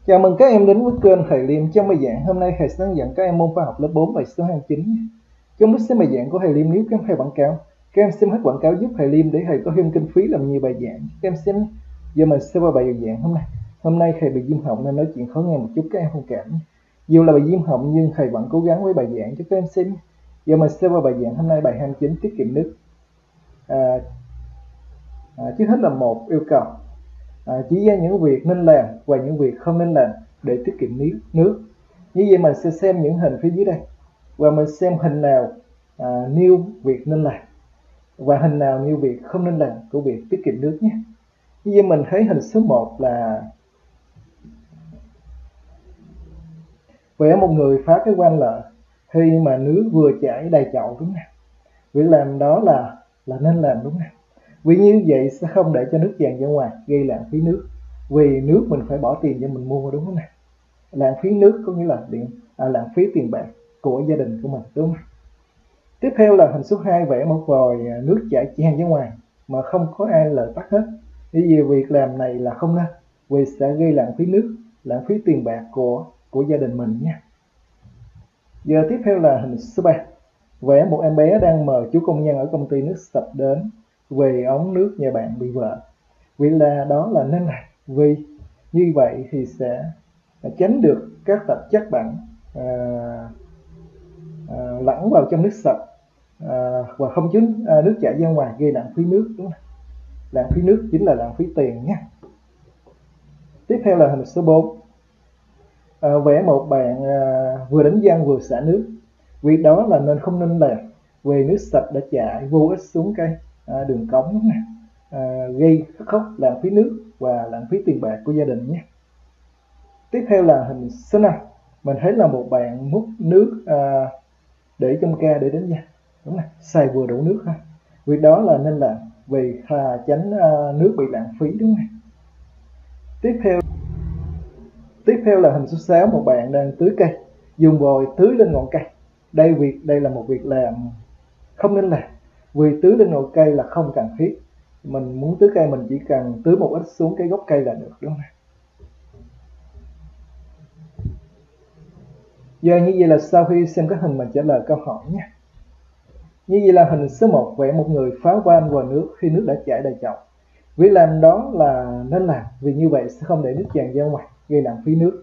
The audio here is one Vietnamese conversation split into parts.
Chào mừng các em đến với kênh thầy Liêm. Trong bài giảng hôm nay thầy sẽ hướng dẫn các em môn khoa học lớp 4 bài số 29. Trong lúc xem bài giảng của thầy Liêm, nếu các em hay quảng cáo, các em xem hết quảng cáo giúp thầy Liêm để thầy có thêm kinh phí làm nhiều bài giảng. Các em xem. Giờ mình sẽ qua bài giảng hôm nay. Hôm nay thầy bị viêm họng nên nói chuyện khó nghe một chút, các em thông cảm. Dù là bài viêm họng nhưng thầy vẫn cố gắng với bài giảng cho các em xem. Giờ mình sẽ qua bài giảng hôm nay, bài 29, tiết kiệm nước. Trước hết là một yêu cầu. Chỉ ra những việc nên làm và những việc không nên làm để tiết kiệm nước. Như vậy mình sẽ xem những hình phía dưới đây và mình xem hình nào nêu việc nên làm và hình nào nêu việc không nên làm của việc tiết kiệm nước nhé. Như vậy mình thấy hình số 1 là vẽ một người phá cái van lợ khi mà nước vừa chảy đầy chậu, đúng không? Việc làm đó là nên làm, đúng không? Vì như vậy sẽ không để cho nước tràn ra ngoài gây lãng phí nước, vì nước mình phải bỏ tiền cho mình mua, đúng không nào? Lãng phí nước có nghĩa là lãng phí tiền bạc của gia đình của mình, đúng không? Tiếp theo là hình số 2, vẽ một vòi nước chảy tràn ra ngoài mà không có ai lợi tắt hết. Vì việc làm này là không nên, vì sẽ gây lãng phí nước, lãng phí tiền bạc của gia đình mình nha. Giờ tiếp theo là hình số 3, vẽ một em bé đang mời chú công nhân ở công ty nước sạch đến vì ống nước nhà bạn bị vỡ. Vì đó là nên làm, vì như vậy thì sẽ tránh được các tạp chất bẩn lẫn vào trong nước sạch và không chứa nước chảy ra ngoài gây lãng phí nước, đúng không? Lãng phí nước chính là lãng phí tiền nhé. Tiếp theo là hình số 4, vẽ một bạn vừa đánh răng vừa xả nước. Việc đó là không nên làm, vì nước sạch đã chảy vô ích xuống cái đường cống, đúng không? Gây khóc, lãng phí nước và lãng phí tiền bạc của gia đình nhé. Tiếp theo là hình số 5, mình thấy là một bạn múc nước để trong ca để đánh răng, đúng không? Xài vừa đủ nước ha. Việc đó là nên làm, vì tránh nước bị lãng phí, đúng không? Tiếp theo là hình số 6, một bạn đang tưới cây, dùng vòi tưới lên ngọn cây. Đây là một việc làm không nên làm, vì tưới lên ngọn cây là không cần thiết. Mình muốn tưới cây mình chỉ cần tưới một ít xuống cái gốc cây là được, đúng không? Giờ như vậy là sau khi xem các hình mình trả lời câu hỏi nhé. Như vậy là hình số 1, vẽ một người phá van vào nước khi nước đã chảy đầy chậu. Việc làm đó là nên làm, vì như vậy sẽ không để nước tràn ra ngoài gây lãng phí nước.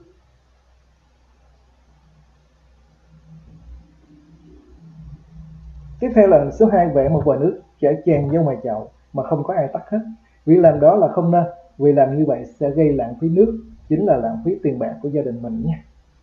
Tiếp theo là hình số 2, vẽ một vòi nước chảy tràn ra ngoài chậu mà không có ai tắt hết. Việc làm đó là không nên, vì làm như vậy sẽ gây lãng phí nước, chính là lãng phí tiền bạc của gia đình mình nhé.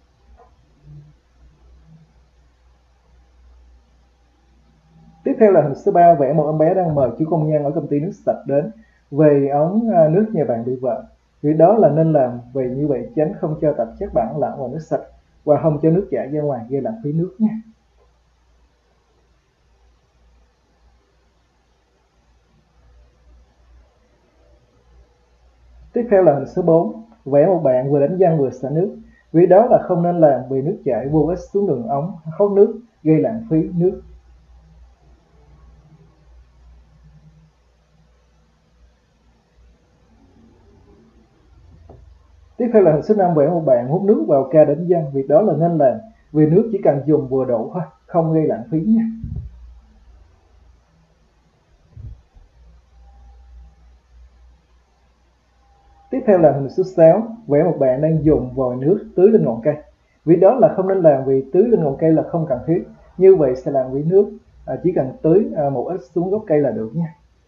Tiếp theo là hình số 3, vẽ một em bé đang mời chú công nhân ở công ty nước sạch đến vì ống nước nhà bạn bị vỡ. Việc đó là nên làm, vì như vậy tránh không cho tạp chất bẩn lẫn vào nước sạch và không cho nước chảy ra ngoài gây lãng phí nước nhé. Tiếp theo là hình số 4, vẽ một bạn vừa đánh răng vừa xả nước. Việc đó là không nên làm, vì nước chảy vô ích xuống đường ống thoát nước gây lãng phí nước. Tiếp theo là hình số 5, vẽ một bạn hút nước vào ca đánh răng. Việc đó là nên làm, vì nước chỉ cần dùng vừa đủ thôi, không gây lãng phí nhé. Tiếp theo là hình số 6, vẽ một bạn đang dùng vòi nước tưới lên ngọn cây. Việc đó là không nên làm, vì tưới lên ngọn cây là không cần thiết. Như vậy sẽ lãng phí nước, chỉ cần tưới một ít xuống gốc cây là được nhé.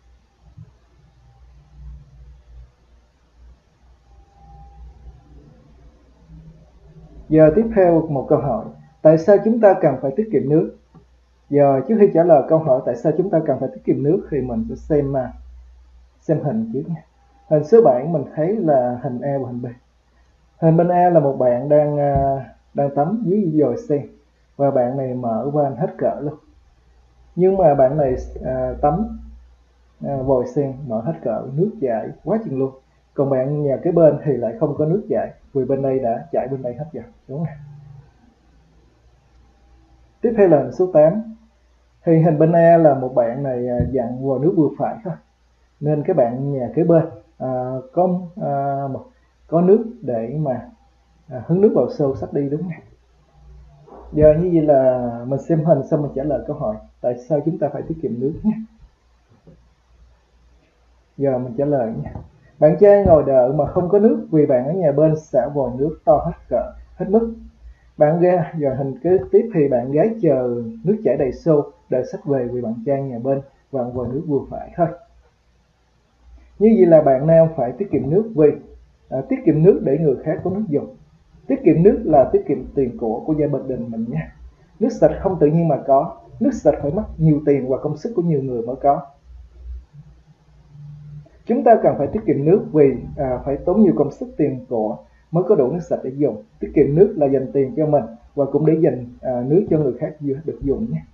Giờ tiếp theo một câu hỏi, tại sao chúng ta cần phải tiết kiệm nước? Giờ trước khi trả lời câu hỏi tại sao chúng ta cần phải tiết kiệm nước thì mình sẽ xem hình trước nha. Hình số 7 mình thấy là hình A và hình B. Hình bên A là một bạn đang tắm dưới vòi sen và bạn này mở van hết cỡ luôn. Nhưng mà bạn này tắm vòi sen mở hết cỡ, nước chảy quá chừng luôn. Còn bạn nhà cái bên thì lại không có nước chảy, vì bên đây đã chảy bên đây hết rồi, đúng không? Tiếp theo là hình số 8. Thì hình bên A là một bạn này dặn vòi nước vừa phải thôi, nên cái bạn nhà kế bên có nước để mà hứng nước vào xô sắp đi, đúng không? Giờ như vậy là mình xem hình xong mình trả lời câu hỏi tại sao chúng ta phải tiết kiệm nước nhé. Giờ mình trả lời nha. Bạn trai ngồi đợi mà không có nước vì bạn ở nhà bên xả vòi nước to hết cỡ, hết mức. Bạn ra giờ hình kế tiếp thì bạn gái chờ nước chảy đầy xô đợi sách về vì bạn trai nhà bên vặn vòi nước vừa phải thôi. Như vậy là bạn nam phải tiết kiệm nước vì tiết kiệm nước để người khác có nước dùng. Tiết kiệm nước là tiết kiệm tiền của gia đình mình nha. Nước sạch không tự nhiên mà có, nước sạch phải mất nhiều tiền và công sức của nhiều người mới có. Chúng ta cần phải tiết kiệm nước vì phải tốn nhiều công sức tiền của mới có đủ nước sạch để dùng. Tiết kiệm nước là dành tiền cho mình và cũng để dành nước cho người khác được dùng nhé.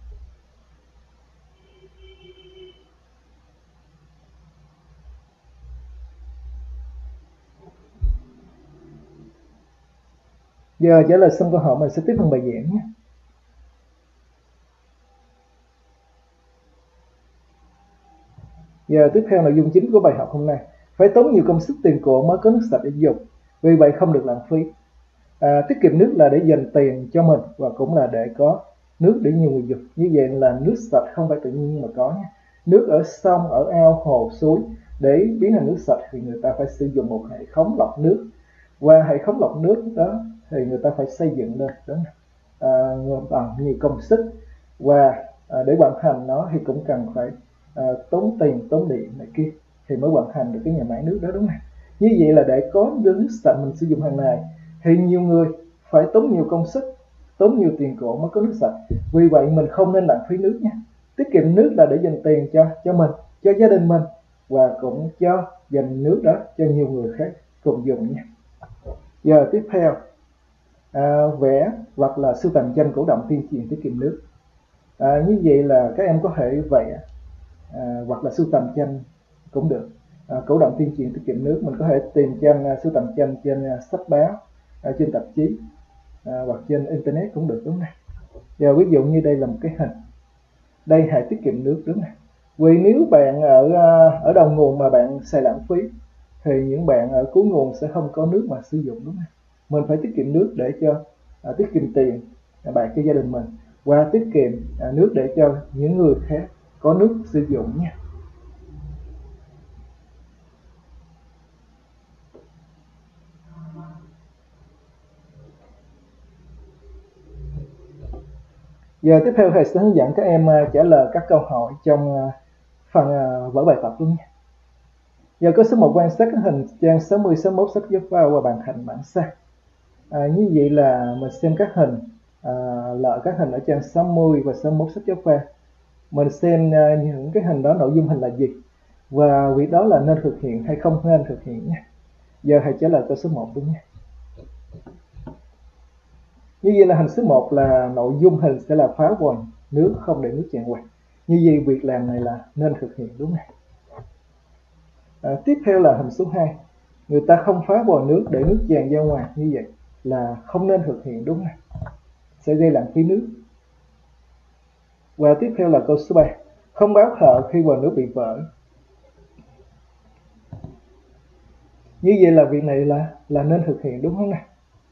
Giờ trả lời xong câu hỏi mình sẽ tiếp phần bài giảng nhé. Giờ tiếp theo nội dung chính của bài học hôm nay. Phải tốn nhiều công sức tiền của mới có nước sạch để dùng. Vì vậy không được lãng phí. Tiết kiệm nước là để dành tiền cho mình và cũng là để có nước để nhiều người dùng. Như vậy là nước sạch không phải tự nhiên mà có nhé. Nước ở sông, ở ao, hồ, suối để biến thành nước sạch thì người ta phải sử dụng một hệ thống lọc nước. Và hệ thống lọc nước đó thì người ta phải xây dựng lên bằng nhiều công sức và để vận hành nó thì cũng cần phải tốn tiền, tốn điện này kia thì mới vận hành được cái nhà máy nước đó, đúng không? Như vậy là để có nước sạch mình sử dụng hàng ngày thì nhiều người phải tốn nhiều công sức, tốn nhiều tiền của mới có nước sạch. Vì vậy mình không nên lãng phí nước nha. Tiết kiệm nước là để dành tiền cho mình, cho gia đình mình và cũng cho dành nước đó cho nhiều người khác cùng dùng nha. Giờ tiếp theo vẽ hoặc là sưu tầm tranh cổ động tuyên truyền tiết kiệm nước. Như vậy là các em có thể vẽ hoặc là sưu tầm tranh cũng được. Cổ động tuyên truyền tiết kiệm nước mình có thể tìm tranh sưu tầm tranh trên sách báo, trên tạp chí hoặc trên internet cũng được, đúng không? Giờ ví dụ như đây là một cái hình, đây hệ tiết kiệm nước, đúng không? Vì nếu bạn ở đầu nguồn mà bạn xài lãng phí thì những bạn ở cuối nguồn sẽ không có nước mà sử dụng, đúng không? Mình phải tiết kiệm nước để cho tiết kiệm tiền bạc cho gia đình mình và tiết kiệm nước để cho những người khác có nước sử dụng nha. Giờ tiếp theo thầy sẽ hướng dẫn các em trả lời các câu hỏi trong phần vở bài tập luôn nha. Giờ câu số 1 quan sát các hình trang 60, 61 sách giáo khoa và bàn hành bản sao. Như vậy là mình xem các hình các hình ở trang 60 và 61 sách giáo khoa. Mình xem những cái hình đó nội dung hình là gì và việc đó là nên thực hiện hay không nên thực hiện nha. Giờ thầy trả lời câu số 1 đúng nha. Như vậy là hình số 1 là nội dung hình sẽ là phá vòi nước không để nước tràn qua. Như vậy việc làm này là nên thực hiện, đúng không? Tiếp theo là hình số 2. Người ta không phá vòi nước để nước tràn ra ngoài, như vậy là không nên thực hiện, đúng không? Sẽ gây lãng phí nước. Và tiếp theo là câu số 3. Không báo thợ khi vòi nước bị vỡ. Như vậy là việc này là nên thực hiện, đúng không nào?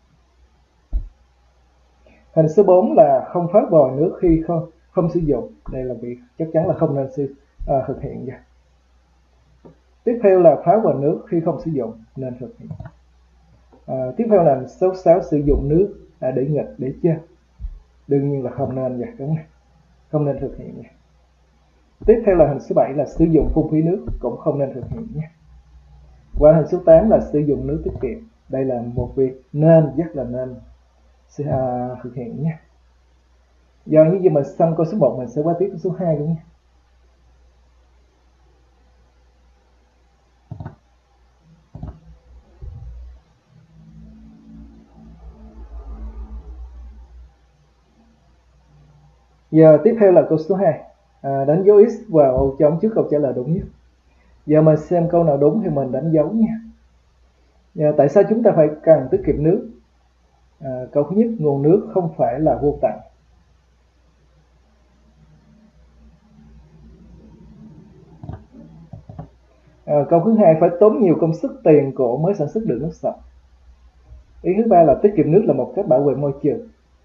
Hình số 4 là không phá vòi nước khi không sử dụng. Đây là việc chắc chắn là không nên thực hiện nha. Tiếp theo là phá vòi nước khi không sử dụng, nên thực hiện. Tiếp theo là số 6 sử dụng nước để nghịch, để chơi. Đương nhiên là không nên nha, đúng không? Không nên thực hiện nha. Tiếp theo là hình số 7 là sử dụng phung phí nước, cũng không nên thực hiện nha. Và hình số 8 là sử dụng nước tiết kiệm. Đây là một việc nên, rất là nên thực hiện nha. Giờ như vậy mình xong câu số 1 mình sẽ qua tiếp câu số 2 luôn nha. Giờ tiếp theo là câu số 2. Đánh dấu X vào trống trước câu trả lời đúng nhất. Giờ mình xem câu nào đúng thì mình đánh dấu nha. Giờ tại sao chúng ta phải cần tiết kiệm nước? Câu thứ nhất, nguồn nước không phải là vô tận. Câu thứ hai, phải tốn nhiều công sức tiền của mới sản xuất được nước sạch. Ý thứ ba là tiết kiệm nước là một cách bảo vệ môi trường.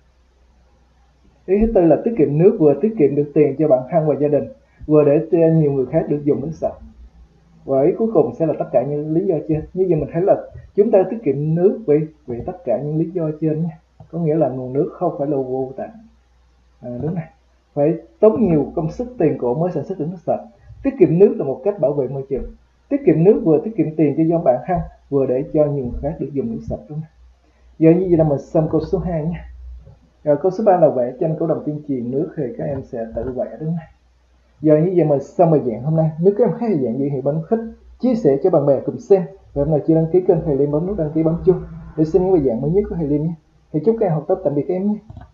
Ý thứ tư là tiết kiệm nước vừa tiết kiệm được tiền cho bản thân và gia đình, vừa để cho nhiều người khác được dùng nước sạch. Và ý cuối cùng sẽ là tất cả những lý do trên. Như vậy mình thấy là chúng ta tiết kiệm nước vì tất cả những lý do trên nhé. Có nghĩa là nguồn nước không phải là vô tận. Đúng này. Phải tốn nhiều công sức tiền của mới sản xuất được nước sạch. Tiết kiệm nước là một cách bảo vệ môi trường. Tiết kiệm nước vừa tiết kiệm tiền cho bản thân, vừa để cho nhiều người khác được dùng nước sạch. Đúng này. Giờ như vậy là mình xong câu số 2 nhé. Rồi câu số 3 là vẽ tranh cổ đồng tuyên truyền nước thì các em sẽ tự vẽ. Đúng này. Giờ như vậy mình xong bài giảng hôm nay. Nếu các em thấy bài giảng gì thì bấm thích chia sẻ cho bạn bè cùng xem. Và hôm nào chưa đăng ký kênh thầy Liêm bấm nút đăng ký bấm chuông để xem những bài giảng mới nhất của thầy Liêm nhé. Thì chúc các em học tốt, tạm biệt các em nhé.